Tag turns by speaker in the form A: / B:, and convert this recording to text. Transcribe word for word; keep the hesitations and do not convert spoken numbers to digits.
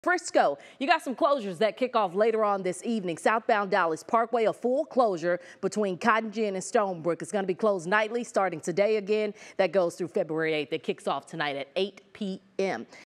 A: Frisco, you got some closures that kick off later on this evening. Southbound Dallas Parkway, a full closure between Cotton Gin and Stonebrook. It's going to be closed nightly starting today again. That goes through February eighth. It kicks off tonight at eight p m